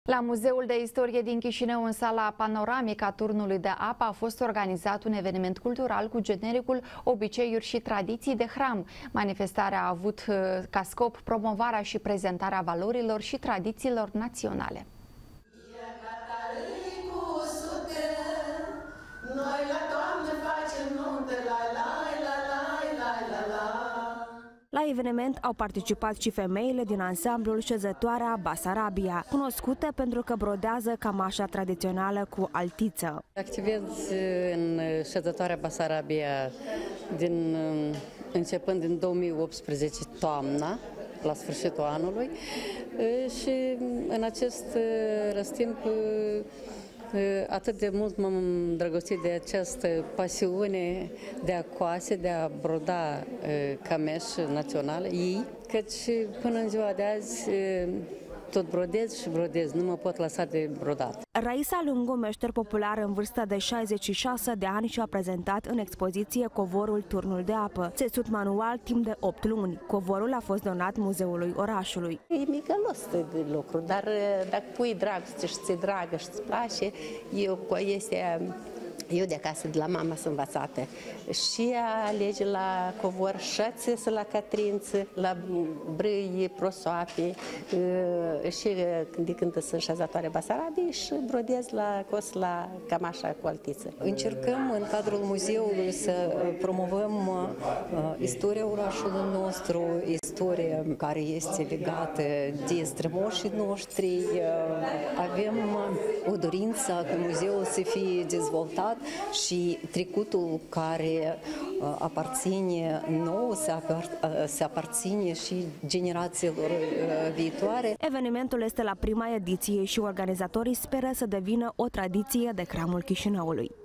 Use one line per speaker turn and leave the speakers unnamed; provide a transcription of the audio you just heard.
La Muzeul de Istorie din Chișinău, în sala panoramică a Turnului de Apă, a fost organizat un eveniment cultural cu genericul Obiceiuri și tradiții de hram. Manifestarea a avut ca scop promovarea și prezentarea valorilor și tradițiilor naționale.
La eveniment au participat și femeile din ansamblul Șezătoarea Basarabia, cunoscută pentru că brodează cămașa tradițională cu altiță.
Activez în Șezătoarea Basarabia începând din 2018 toamna, la sfârșitul anului, și în acest răstimp atât de mult m-am îndrăgostit de această pasiune de a coase, de a broda cămeși naționale, căci până în ziua de azi tot brodez și brodez, nu mă pot lăsa de brodat.
Raisa Lungu, meșter popular în vârstă de 66 de ani, și-a prezentat în expoziție covorul Turnul de Apă, țesut manual timp de 8 luni. Covorul a fost donat muzeului orașului.
E migălos de lucru, dar dacă pui dragoste și ți-e dragă și îți place, eu de acasă, de la mama, sunt învățată și a alege la covor, și a țesă la catrință, la brâi, prosoape, și de când sunt Șezătoare Basarabiei și brodez la cămașa cu altiță.
Încercăm în cadrul muzeului să promovăm istoria orașului nostru, istoria care este legată de strămoșii noștri. Avem o dorință ca muzeul să fie dezvoltat și trecutul care aparține nou să aparține și generațiilor viitoare.
Evenimentul este la prima ediție și organizatorii speră să devină o tradiție de hramul Chișinăului.